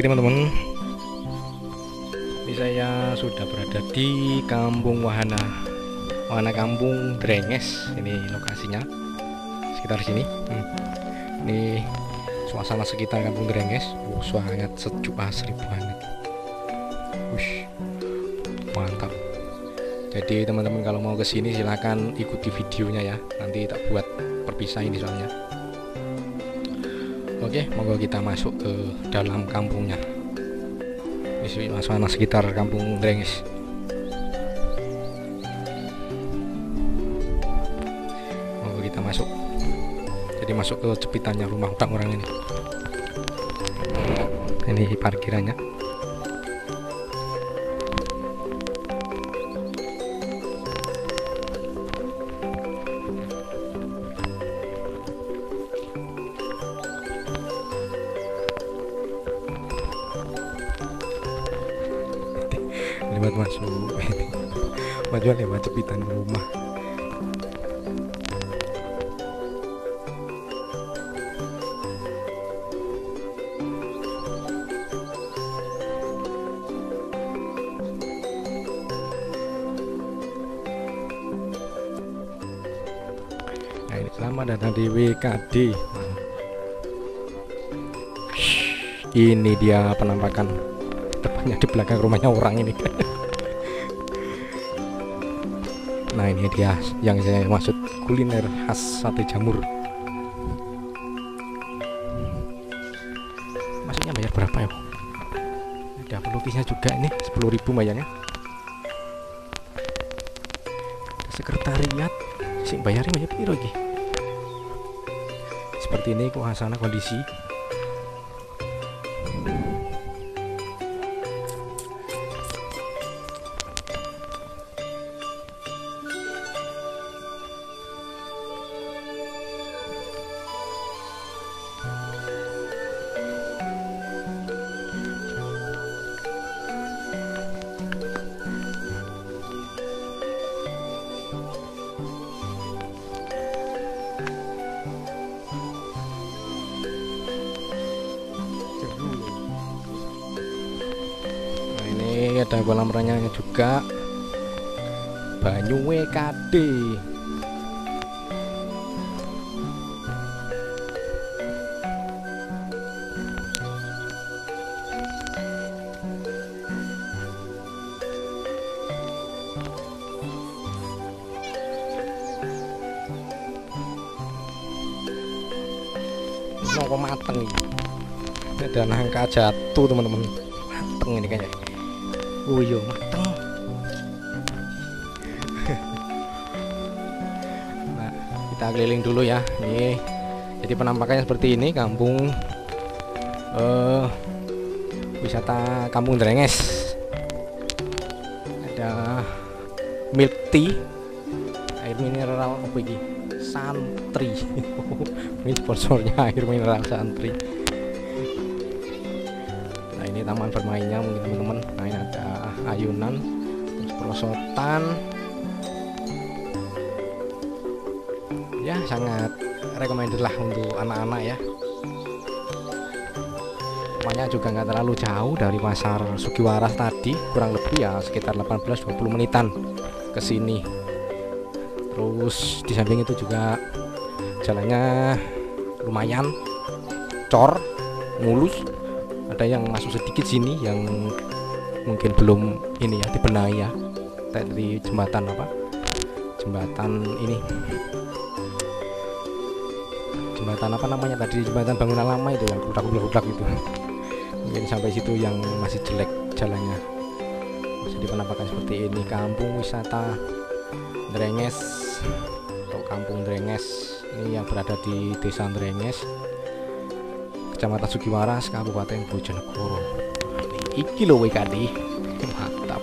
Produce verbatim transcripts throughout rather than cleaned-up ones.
teman-teman, ini saya sudah berada di Kampung Wahana Wahana Kampung Drenges. Ini lokasinya sekitar sini. hmm. Ini suasana sekitar Kampung Drenges. Oh, sangat sejuk, asri banget. Wush, mantap. Jadi teman-teman kalau mau kesini silahkan ikuti videonya ya, nanti tak buat perpisah ini soalnya. Oke, monggo kita masuk ke dalam kampungnya. Ini suasana sekitar Kampung Drenges. Monggo kita masuk. Jadi masuk ke jepitannya rumah orang-orang ini. Ini parkirannya. Lewat masuk maju lewat jepitan rumah. Nah, ini selamat datang di W K D. Ini dia penampakan depannya, di belakang rumahnya orang ini. Nah, ini dia yang saya maksud, kuliner khas sate jamur. Masuknya bayar berapa ya? Ada pelukisnya juga ini, sepuluh ribu bayarnya. Sekretariat sih bayarnya banyak piro iki. Seperti ini suasana kondisi. Ada kolam renangnya juga, banyu W K D. Nongko mateng ini. Ada nangka jatuh teman-teman, mateng ini kayaknya. Oh iya, mateng. Nah, kita keliling dulu ya. Nih, jadi penampakannya seperti ini kampung uh, wisata Kampung Drenges. Ada milk tea, air mineral apa ini? Santri. Ini sponsornya air mineral Santri. Nah, ini taman bermainnya mungkin teman-teman. Nah, ini ada ayunan, terus perosotan. Ya, sangat recommended lah untuk anak-anak ya. Rumahnya juga nggak terlalu jauh dari pasar Sugiwaras tadi, kurang lebih ya sekitar delapan belas dua puluh menitan ke sini. Terus di samping itu juga jalannya lumayan cor, mulus. Ada yang masuk sedikit sini yang mungkin belum ini ya, dibenahi ya, dari jembatan apa, jembatan ini, jembatan apa namanya tadi, jembatan bangunan lama itu yang gubrak-gubrak itu. Mungkin sampai situ yang masih jelek jalannya. Jadi penampakan seperti ini kampung wisata Drenges atau Kampung Drenges ini yang berada di Desa Drenges, Kecamatan Sugiwaras, Kabupaten Bojonegoro. Iki lho W K D, mantap.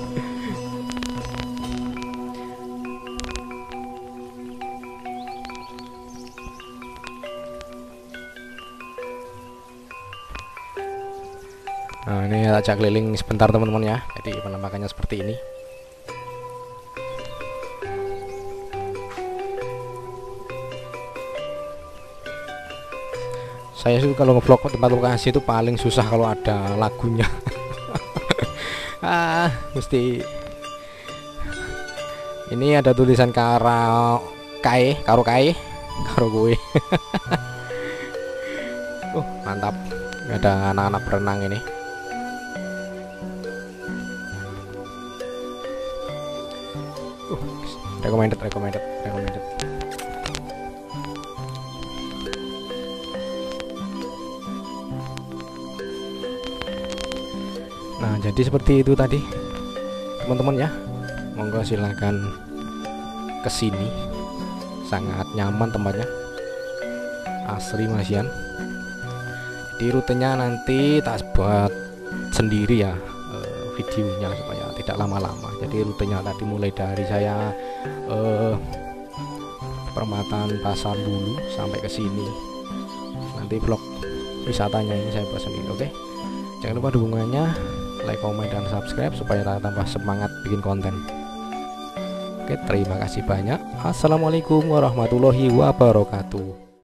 Nah, ini ajak keliling sebentar teman-teman ya. Jadi penampakannya seperti ini. Saya sih kalau ngevlog tempat lokasi itu paling susah kalau ada lagunya. Ah, mesti ini ada tulisan karo kae, karo kae, karo gue. Uh, mantap. Ada anak-anak berenang ini. Uh, recommended, recommended, recommended. Nah, jadi seperti itu tadi, teman-teman ya. Monggo silahkan kesini, sangat nyaman tempatnya, asli Masian. Di rutenya nanti tak buat sendiri ya, eh, videonya supaya tidak lama-lama. Jadi rutenya tadi mulai dari saya eh, Perempatan Pasar Bulu sampai ke sini. Nanti vlog wisatanya ini saya buat sendiri. Oke, jangan lupa dukungannya, like, komen, dan subscribe supaya tambah semangat bikin konten. Oke, terima kasih banyak. Assalamualaikum warahmatullahi wabarakatuh.